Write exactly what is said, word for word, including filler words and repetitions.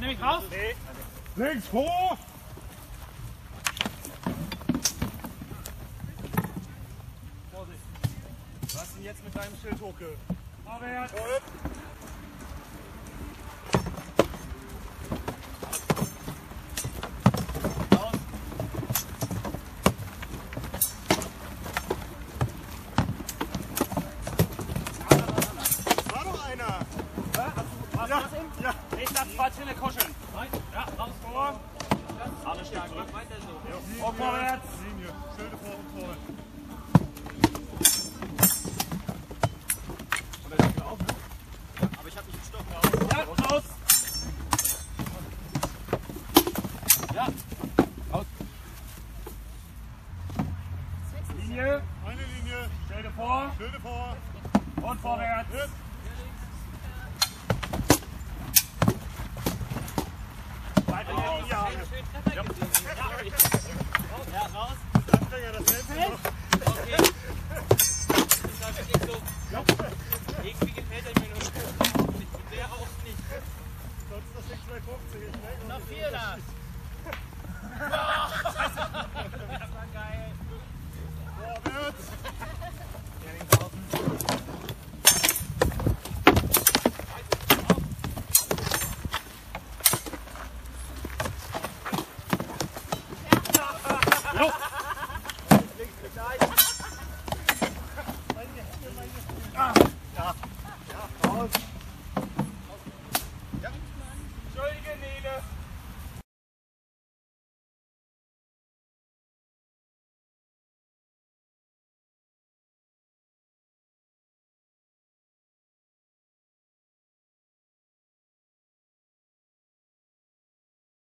nehme ich raus? Nee. Links vor! Vorsicht. Was ist denn jetzt mit deinem Schild hochge... Vorwärts! War doch einer! Ja, was Ja, das eben? ja. Ich lasse zwei Zähne kuscheln. Ja, raus vor. Alles stark. Weiter so. Und vorwärts. Linie. Schilde vor und vorwärts. Aber ich habe nicht den Stock raus. Ja, raus. Ja, raus. Linie. Eine Linie. Schilde vor. Schilde vor. Und vorwärts. Hüpp. Weiter Oh, jetzt. ja. Ja, raus. Anfänger, das letzte noch. Okay. Das war wirklich so. Irgendwie gefällt er mir nur. Der auch nicht. Sonst ist das nicht zwei fünfzig. Ich Noch vier da. Das war geil. Vorwärts. Jo.